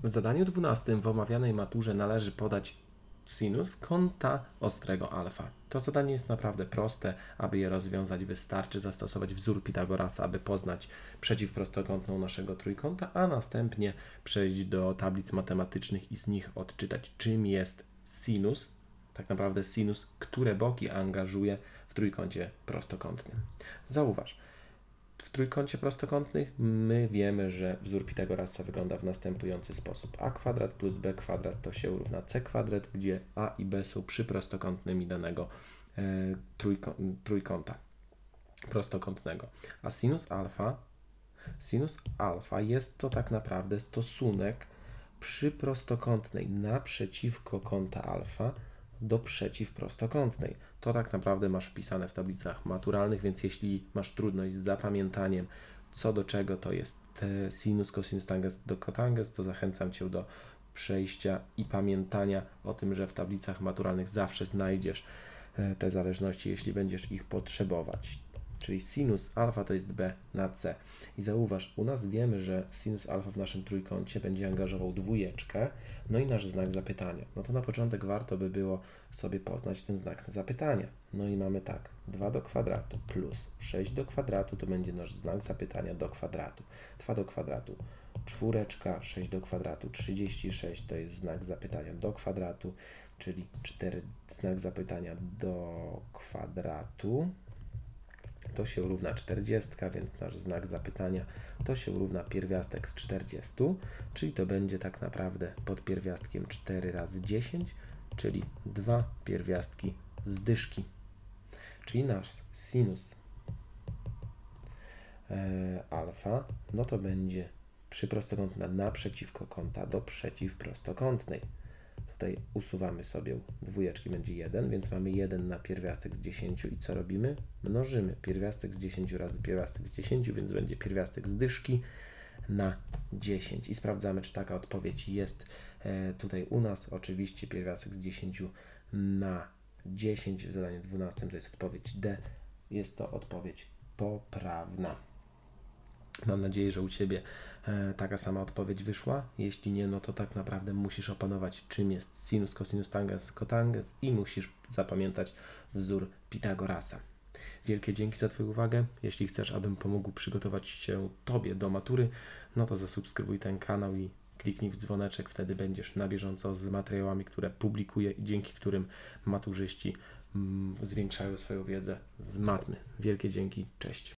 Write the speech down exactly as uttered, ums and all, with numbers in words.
W zadaniu dwunastym w omawianej maturze należy podać sinus kąta ostrego alfa. To zadanie jest naprawdę proste. Aby je rozwiązać, wystarczy zastosować wzór Pitagorasa, aby poznać przeciwprostokątną naszego trójkąta, a następnie przejść do tablic matematycznych i z nich odczytać, czym jest sinus, tak naprawdę sinus, które boki angażuje w trójkącie prostokątnym. Zauważ, w trójkącie prostokątnych my wiemy, że wzór Pitagorasa wygląda w następujący sposób. A kwadrat plus b kwadrat to się równa c kwadrat, gdzie a i b są przyprostokątnymi danego e, trójko, trójkąta prostokątnego. A sinus alfa, sinus alfa jest to tak naprawdę stosunek przyprostokątnej naprzeciwko kąta alfa do przeciwprostokątnej. To tak naprawdę masz wpisane w tablicach maturalnych, więc jeśli masz trudność z zapamiętaniem, co do czego to jest sinus, cosinus, tangens do kotangens, to zachęcam Cię do przejścia i pamiętania o tym, że w tablicach maturalnych zawsze znajdziesz te zależności, jeśli będziesz ich potrzebować. Czyli sinus alfa to jest b na c. I zauważ, u nas wiemy, że sinus alfa w naszym trójkącie będzie angażował dwójeczkę, no i nasz znak zapytania. No to na początek warto by było sobie poznać ten znak zapytania. No i mamy tak, dwa do kwadratu plus sześć do kwadratu to będzie nasz znak zapytania do kwadratu. dwa do kwadratu, czwóreczka, sześć do kwadratu, trzydzieści sześć to jest znak zapytania do kwadratu, czyli cztery znak zapytania do kwadratu. To się równa czterdzieści, więc nasz znak zapytania to się równa pierwiastek z czterdziestu, czyli to będzie tak naprawdę pod pierwiastkiem cztery razy dziesięć, czyli dwa pierwiastki z dyszki. Czyli nasz sinus e, alfa, no to będzie przyprostokątna naprzeciwko kąta do przeciwprostokątnej. Tutaj usuwamy sobie dwójeczki, będzie jeden, więc mamy jeden na pierwiastek z dziesięciu i co robimy? Mnożymy pierwiastek z dziesięciu razy pierwiastek z dziesięciu, więc będzie pierwiastek z dyszki na dziesięć. I sprawdzamy, czy taka odpowiedź jest e, tutaj u nas. Oczywiście pierwiastek z dziesięciu na dziesięć w zadaniu dwunastym to jest odpowiedź D. Jest to odpowiedź poprawna. Mam nadzieję, że u Ciebie e, taka sama odpowiedź wyszła. Jeśli nie, no to tak naprawdę musisz opanować, czym jest sinus, cosinus, tangens, kotangens i musisz zapamiętać wzór Pitagorasa. Wielkie dzięki za Twoją uwagę. Jeśli chcesz, abym pomógł przygotować się Tobie do matury, no to zasubskrybuj ten kanał i kliknij w dzwoneczek. Wtedy będziesz na bieżąco z materiałami, które publikuję i dzięki którym maturzyści mm, zwiększają swoją wiedzę z matmy. Wielkie dzięki. Cześć.